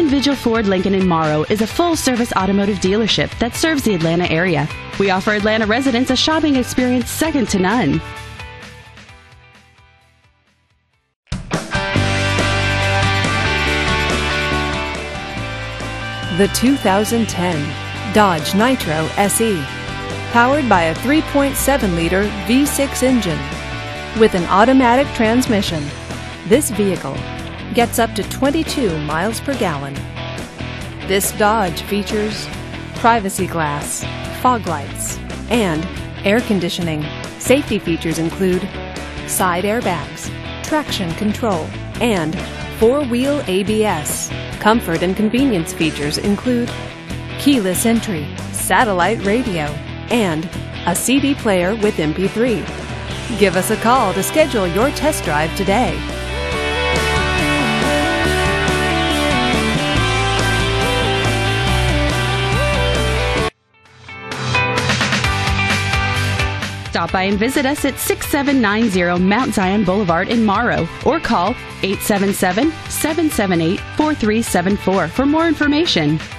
Vigil Ford Lincoln in Morrow is a full-service automotive dealership that serves the Atlanta area. We offer Atlanta residents a shopping experience second to none. The 2010 Dodge Nitro SE, powered by a 3.7-liter V6 engine. With an automatic transmission, this vehicle gets up to 22 miles per gallon. This Dodge features privacy glass, fog lights, and air conditioning. Safety features include side airbags, traction control, and four-wheel ABS. Comfort and convenience features include keyless entry, satellite radio, and a CD player with MP3. Give us a call to schedule your test drive today. Stop by and visit us at 6790 Mount Zion Boulevard in Morrow, or call 877-778-4374 for more information.